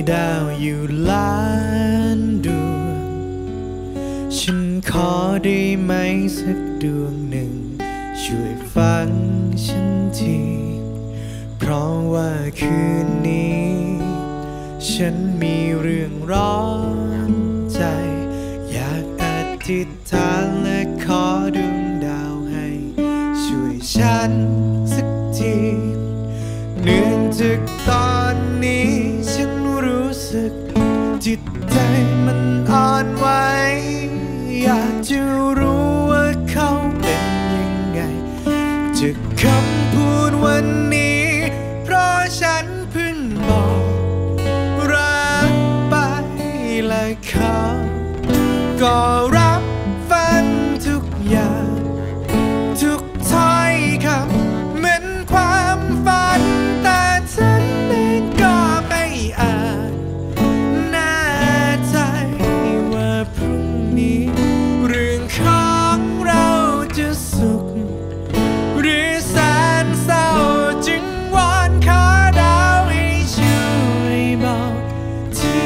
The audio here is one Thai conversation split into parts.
ดาวอยู่ล้านดวงฉันขอได้ไหมสักดวงหนึ่งช่วยฟังฉันทีเพราะว่าคืนนี้ฉันมีเรื่องร้อนใจอยากอธิษฐานและขอดวงดาวให้ช่วยฉันสักทีเนื่องจากตอนนี้ฉันรู้สึกจิตใจมันอ่อนไหวอยากจะรู้ว่าเขาเป็นยังไงจากคำพูดวันนี้เพราะฉันเพิ่งบอกรักไปและเขาก็รับฟังทุกอย่างทุกถ้อยคำเหมือนความฝันแต่ฉันเองก็ไม่อาจแน่ใจว่าพรุ่งนี้เรื่องของเราจะสุขหรือแสนเศร้าจึงวอนขอดาวให้ช่วยบอกที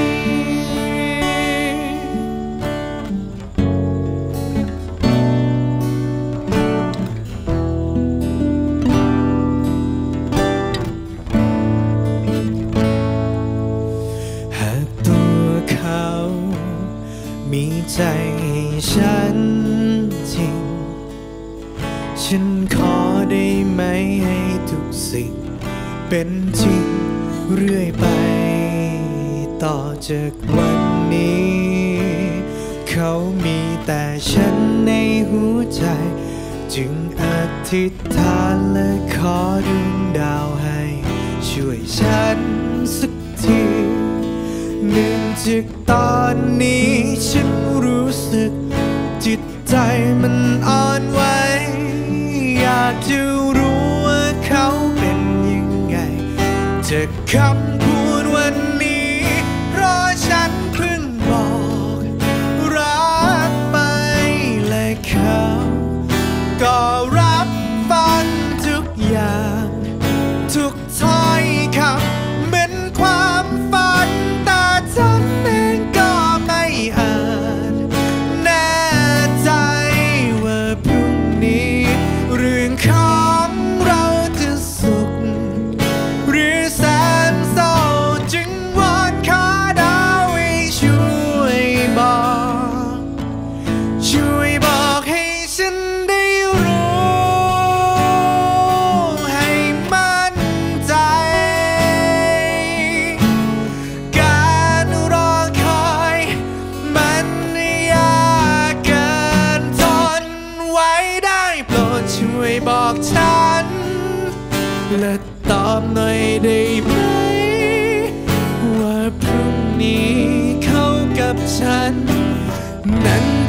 หากตัวเขามีใจให้ฉันจริงฉันขอได้ไหมให้ทุกสิ่งเป็นจริงเรื่อยไปต่อจากวันนี้เขามีแต่ฉันในหัวใจจึงอธิษฐานและขอดวงดาวให้ช่วยฉันสักทีเนื่องจากตอนนี้ฉันรู้สึกจิตใจมันอ่อนไหวอยากจะรู้ว่าเขาเป็นยังไงจากคำพูดวันนี้เพราะฉันเพิ่งบอกรักไปและเขาก็รับฟังทุกอย่างทุกถ้อยคำเหมือนความฝันแต่ฉันเองก็ไม่อาจแน่ใจว่าพรุ่งนี้เรื่องของเราจะสุขหรือแสนเศร้าจึงวอนขอดาวให้ช่วยบอกให้ฉันได้รู้ให้มั่นใจการรอคอยมันยากเกินทนไว้ได้โปรดช่วยบอกฉันและตอบหน่อยได้ไหมว่าพรุ่งนี้เขากับฉันนั้น